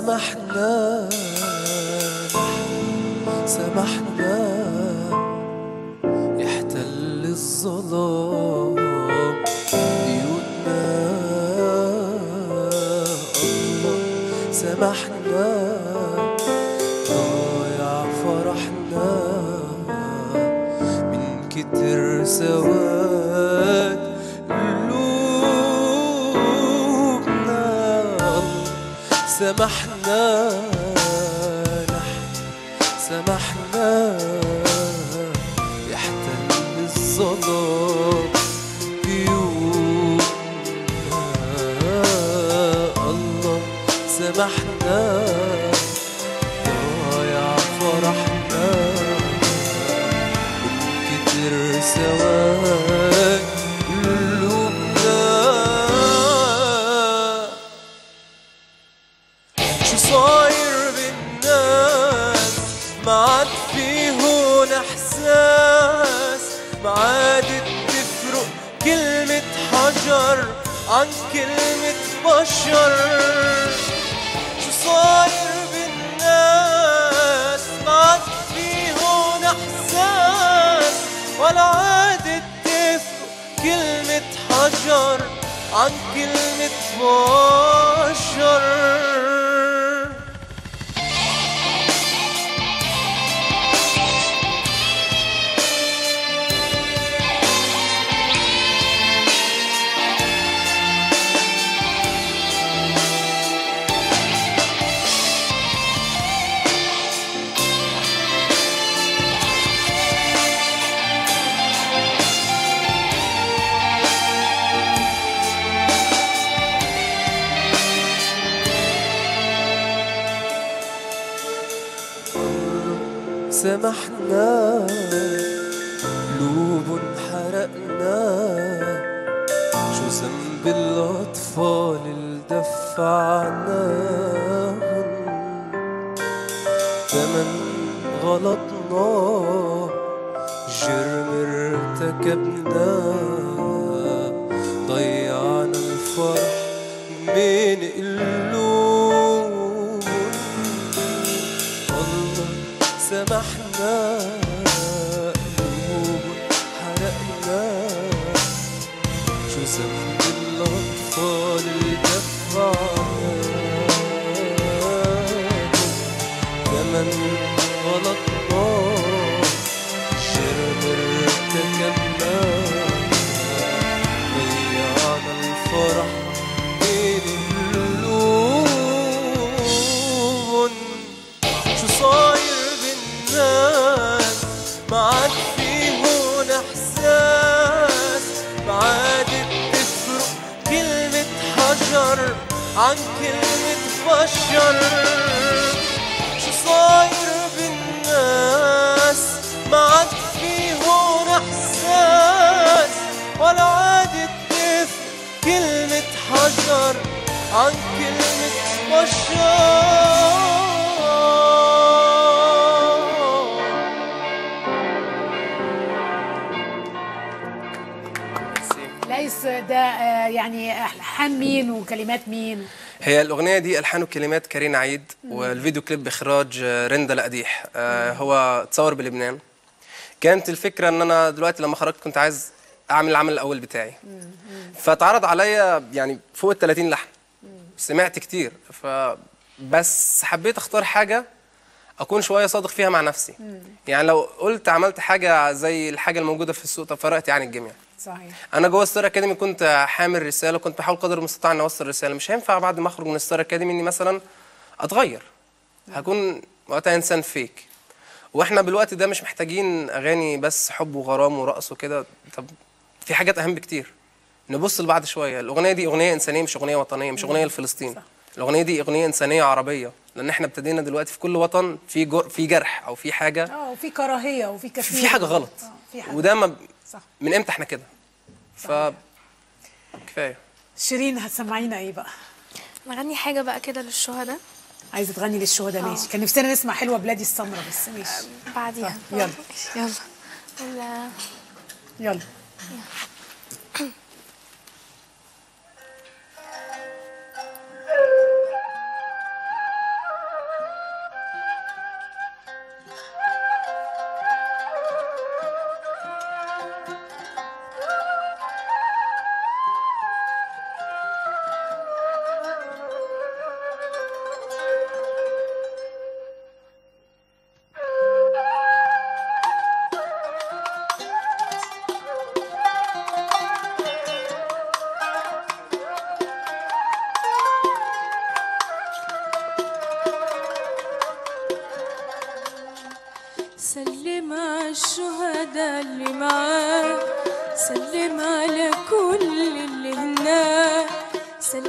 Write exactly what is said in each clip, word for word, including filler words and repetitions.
سمحنا سمحنا يحتل الظلام بيوتنا. الله سمحنا ضايع فرحنا من كتر سواد قلوبنا. سمحنا نحن سمحنا يحتل الظلام بيوتنا. الله سمحنا ضايع فرحنا من كتر سواد قلوبنا. شو صاير بالناس ما عاد فيهن احساس، ما عادت تفرق كلمة حجر عن كلمة بشر. شو صاير بالناس ما عاد فيهن احساس، ولا عادت تفرق كلمة حجر عن كلمة بشر. سمحنا قلوب حرقنا، شو ذنب الأطفال اللي دفعناهن تمن غلطنا، جرم ارتكبناه ضيعنا الفرح من قلوب. الله سمحنا قلوب حرقنا، شو ذنب الأطفال اللي دفعناهم تمن غلطنا، جرم ارتكبناه ضيعنا الفرح بين قلوب. شو صاير بالناس ما عاد فيهن احساس، ما عادت تفرق كلمة حجر عن كلمة بشر. شو صاير بالناس ما عاد فيهن احساس، ولا عادت تفرق كلمة حجر عن كلمة بشر. ده يعني ألحان مين وكلمات مين؟ هي الأغنية دي ألحان وكلمات كارين عيد، والفيديو كليب بإخراج رندا القديح. هو اتصور بلبنان. كانت الفكرة إن أنا دلوقتي لما خرجت كنت عايز أعمل العمل الأول بتاعي، فتعرض عليا يعني فوق ال ثلاثين لحن، سمعت كتير، فبس حبيت أختار حاجة أكون شوية صادق فيها مع نفسي. يعني لو قلت عملت حاجة زي الحاجة الموجودة في السوق طب فرقت يعني الجميع. صحيح. انا جوه ستار اكاديمي كنت حامل رساله، كنت بحاول قدر المستطاع ان اوصل رساله. مش هينفع بعد ما اخرج من ستار اكاديمي اني مثلا اتغير، هكون وقتها انسان فيك. واحنا بالوقت ده مش محتاجين اغاني بس حب وغرام ورقص وكده، طب في حاجات اهم بكتير. نبص لبعض شويه. الاغنيه دي اغنيه انسانيه مش اغنيه وطنيه، مش اغنيه لفلسطين. الاغنيه دي اغنيه انسانيه عربيه، لان احنا ابتدينا دلوقتي في كل وطن في جر... في جرح او في حاجه، اه وفي كراهيه وفي كثير في حاجه غلط، وده ما صح. من امتى احنا كده؟ ف كفايه. شيرين هتسمعينا ايه بقى؟ نغني حاجه بقى كده للشهداء. عايزه تغني للشهداء؟ ماشي. كان نفسنا نسمع حلوه بلادي السمراء بس ماشي بعديها. يلا يلا يلا يلا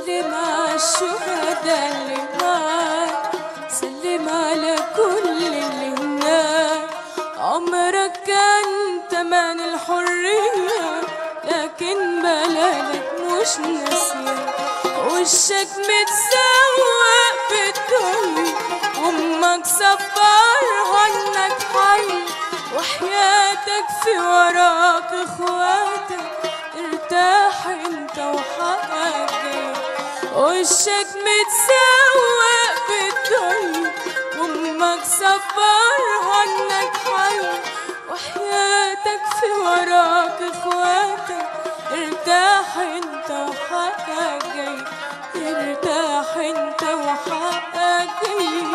سلم على الشهداء اللي معاك، سلم على كل اللي هناك. عمرك كان تمن الحرية لكن بلدك مش ناسية، وشك متسوق في الدنيا وامك صبرها انك حي، وحياتك في وراك اخواتك ارتاح انت وحقك جاي. وشك متسوق في الدنيا وامك صبرها انك حي، وحياتك في وراك اخواتك ارتاح انت وحقك جاي، ارتاح انت وحقك جاي.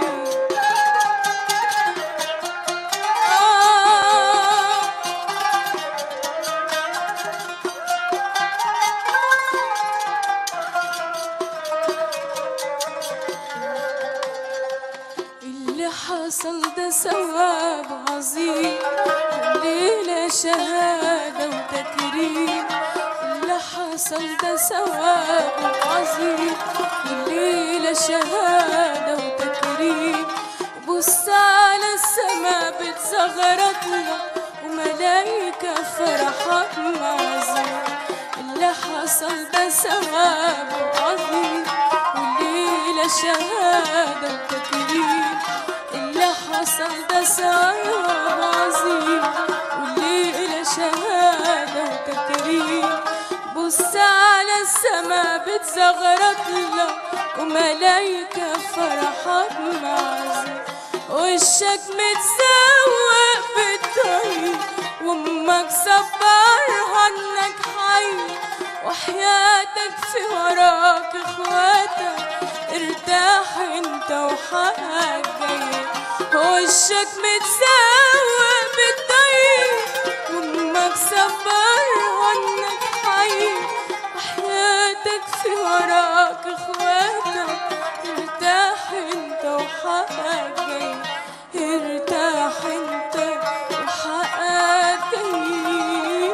حصل ده ثواب عظيم، الليلة شهادة وتكريم. اللي حصل ده ثواب عظيم، الليلة شهادة وتكريم. بص على السما بتزغرط لك وملايكة فرحك معزين. اللي حصل ده ثواب عظيم، والليلة شهادة وتكريم. اللي حصل ده ثواب عظيم، والليلة شهادة وتكريم. بص على السما بتزغرط لك وملايكة فرحك معزين. وشك متسوق في الدنيا وامك صبرها انك حي، وحياتك في وراك اخواتك ارتاح انت وحقك جاي. وشك متسوق بالدنيا وامك صبرها انك حي، وحياتك في وراك اخواتك ارتاح انت وحقك جاي، ارتاح انت وحقك جاي.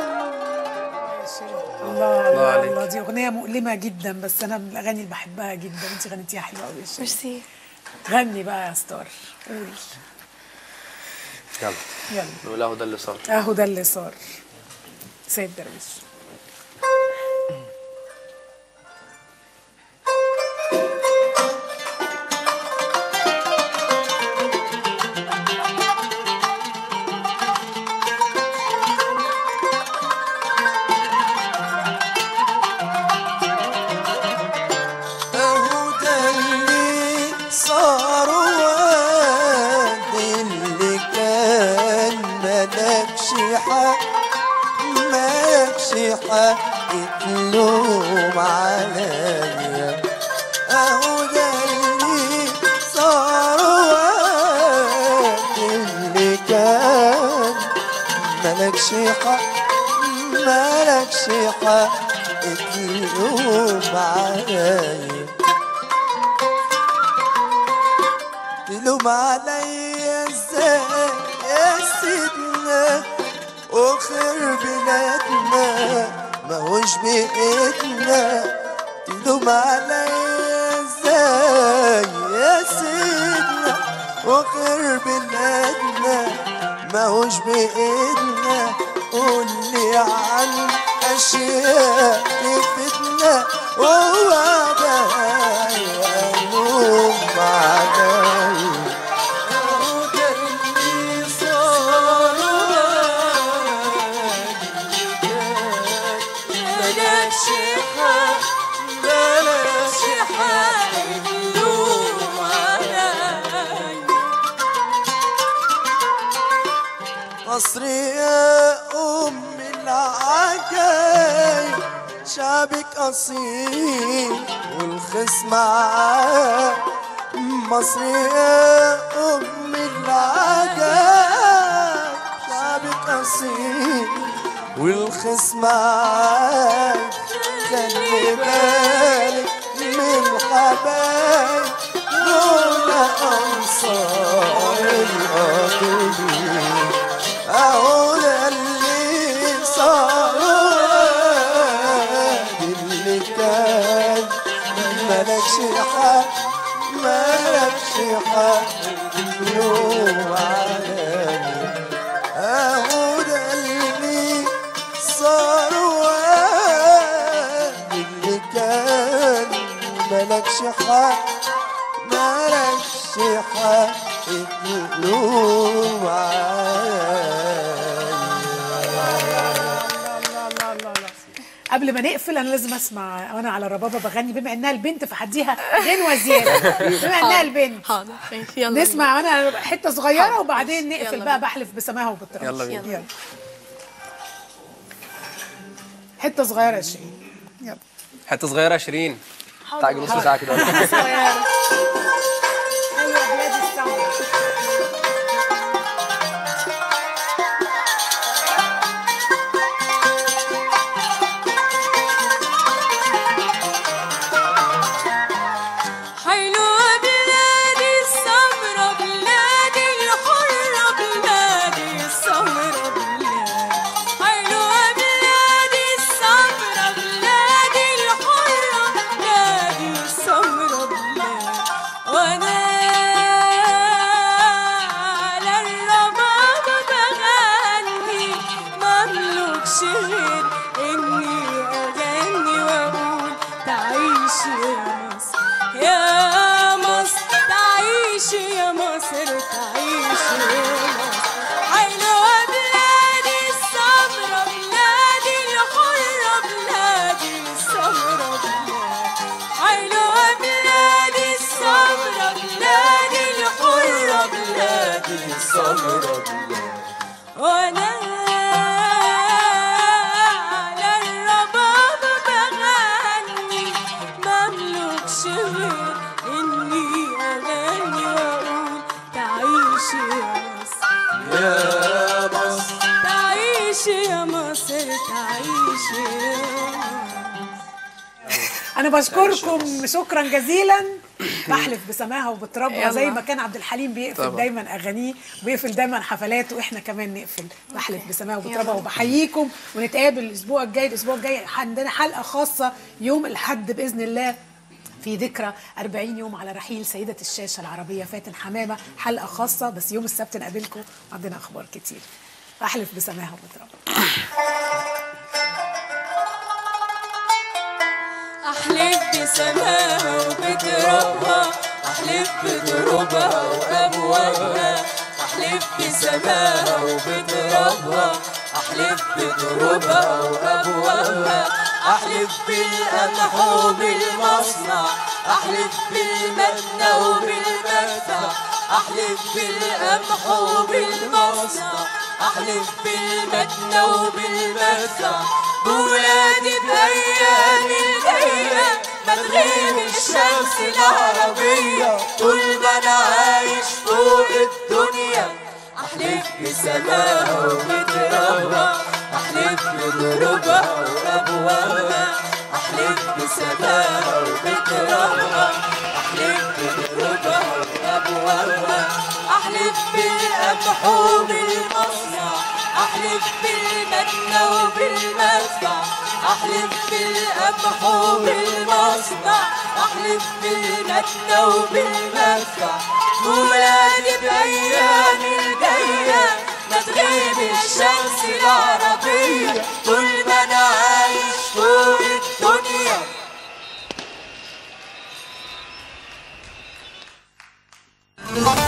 الله الله عليك. الله، دي اغنيه مؤلمه جدا بس انا من الاغاني اللي بحبها جدا. انت غنيتيها حلوه قوي يا شيخ. ميرسي. غني بقى يا ستار، قول. يلا يلا نقول اهو ده اللي صار. اهو ده اللي صار. سيد درويش. تلوم عليا، اهو ده اللي صار وقت اللي كان ملكش حق، ملكش حق تلوم عليا. تلوم عليا ازاي يا سيدنا، وخير بلادنا ماهوش بإيدنا. تلوم عليا ازاي يا سيدنا، وخير بلادنا ماهوش بإيدنا. قولي عن أشياء تفيدنا ووعدها يلوم عليا. مصر يا أم العجايب، شعبك أصيل والخصم معاه. مصر يا أم العجايب، شعبك أصيل والخصم معاه. خلي بالك من حبايب دول أنصار القاطبين. أهو ده اللي صار اللي كان ملكش حق ملكش حق تلوم عليا. اهو ده اللي صار وقت اللي كان ملكش حق ملكش حق تلوم عليا. قبل ما نقفل انا لازم اسمع وانا على الربابه بغني، بما انها البنت فهديها غنوه زياده بما انها البنت. حاضر يلا نسمع وانا حته صغيره وبعدين نقفل بقى بحلف بسماها وبالتراب. يلا بينا. يلا حته صغيره يا شيرين. يلا حته صغيره شيرين. تعالي نص ساعه كده. صغيره. ايوه يا بلاد السمر. وانا على الرباب بغني مملكش غير اني اغني واقول تعيش يا مصر يا مصر تعيش يا مصر تعيش يا مصر. انا بشكركم شكرا جزيلا. بحلف بسماها وبتربها زي ما كان عبد الحليم بيقفل طبعا. دايما اغانيه وبيقفل دايما حفلاته، واحنا كمان نقفل بحلف بسماها وبتربها. وبحييكم ونتقابل الاسبوع الجاي. الاسبوع الجاي عندنا حلقه خاصه يوم الاحد باذن الله في ذكرى أربعين يوم على رحيل سيده الشاشه العربيه فاتن حمامه. حلقه خاصه بس يوم السبت نقابلكم عندنا اخبار كتير. بحلف بسماها وبتربها. أحلف بسماها وبترابها أحلف بدروبها وأبوابها أحلف بسماها وبترابها أحلف بدروبها وأبوابها أحلف بالقمح وبالمصنع أحلف بالمدنى وبالمدفع أحلف بالقمح وبالمصنع أحلف بالمدنى وبالمدفع بولادي بأيام الجاية ما تغيب الشمس العربية طول ما أنا عايش فوق الدنيا. أحلف بسماها وبترابها أحلف بدروبها وأبوابها أحلف بسماها وبترابها أحلف بدروبها وأبوابها أحلف بالقمح وبالمصنع أحلف بالمدنى وبالمدفع أحلف بالقمح وبالمصنع أحلف بالمدنى وبالمدفع ولادي بأيام الجاية ما تغيب الشمس العربية طول ما أنا عايش فوق الدنيا.